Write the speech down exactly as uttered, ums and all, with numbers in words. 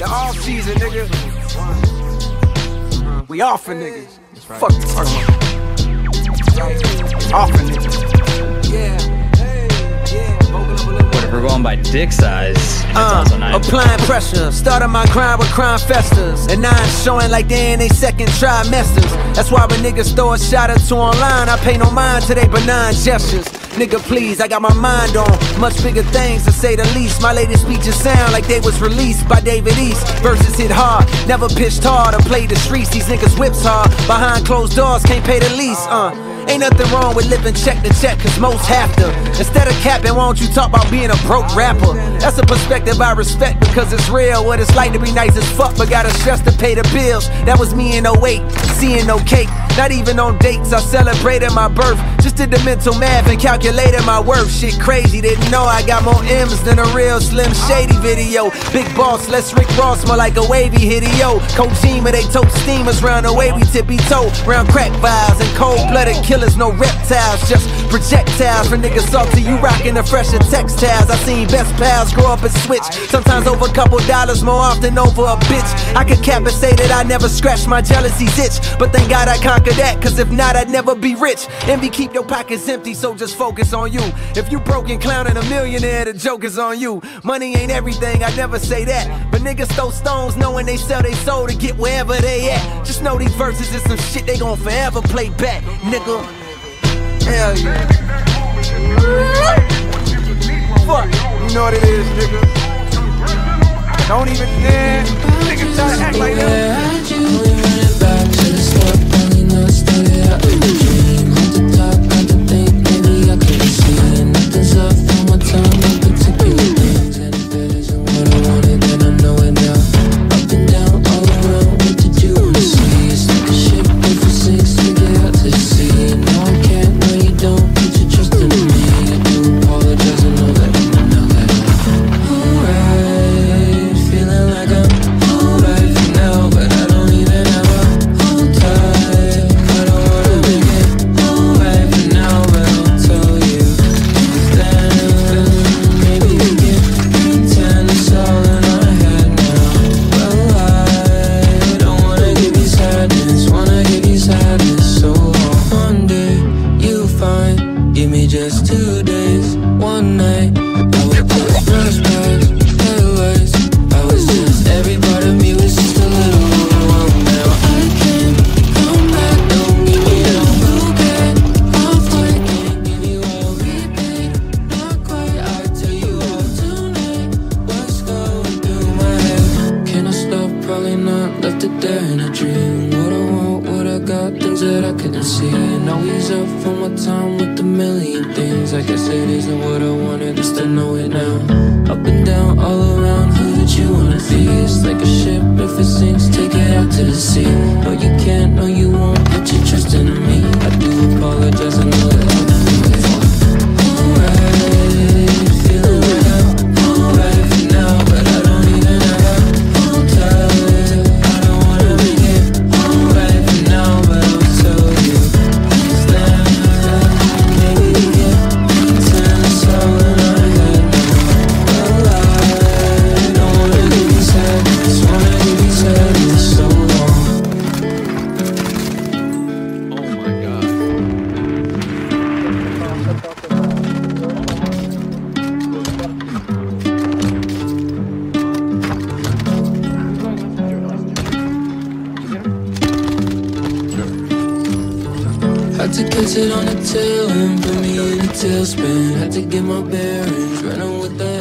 The off season, nigga. We off for niggas. Fuck you talking about. Off for niggas. Yeah. But if we're going by dick size, it's uh, also nine. Applying pressure, started my grind with crime festers, and now I'm showing like they in they second trimesters. That's why when niggas throw a shot or two online, I pay no mind to they benign gestures. Nigga please, I got my mind on much bigger things to say the least. My latest speeches sound like they was released by David East. Verses hit hard, never pitched hard or played the streets. These niggas whips hard, behind closed doors, can't pay the lease. Uh, ain't nothing wrong with living check to check, cause most have to. Instead of capping, why don't you talk about being a broke rapper? That's a perspective I respect because it's real. What it's like to be nice as fuck but gotta stress to pay the bills. That was me in oh eight, seeing no cake. Not even on dates, I celebrated my birth. Just did the mental math and calculated my worth. Shit crazy, didn't know I got more M's than a real Slim Shady video. Big boss, less Rick Ross, more like a wavy hideo. Kojima, they tote steamers round the way we tippy toe. Round crack vials and cold-blooded killers, no reptiles, just projectiles. For niggas salty, you rockin' the fresher textiles. I seen best pals grow up and switch, sometimes over a couple dollars, more often over a bitch. I could cap and say that I never scratched my jealousy's itch, but thank God I conquered that, cause if not I'd never be rich. Envy keep your pockets empty, so just focus on you. If you broken clowning a millionaire, the joke is on you. Money ain't everything, I never say that, but niggas throw stones knowing they sell they soul to get wherever they at. Just know these verses is some shit they gon' forever play back, nigga. Hell yeah. Fuck, you know what it is, nigga. Don't even, man, nigga try to act like that. Just two days, one night, I would put brush past, anyways. I was just, every part of me was just a little overwhelmed. Now I can't come back, don't give me no bouquet. Off white, can't give you all repeat. Not quite, I tell you all tonight. What's going through my head? Can I stop? Probably not, left it there in a dream. What I want, what I got, things that I couldn't see. And always up for my time with the million things. I guess it isn't what I wanted, just to know it now. Up and down, all around, who did you wanna be? It's like a ship, if it sinks, take it out to the sea. No, you can't, no, you won't, put your trust in me. I do apologize, I know that I'm alright, feeling like I'm alright for now, but I don't even have a hold tight. I don't wanna make it alright for now, but I'll tell you. Had to catch it on the tail end, put me in a tailspin. Had to get my bearings, running with the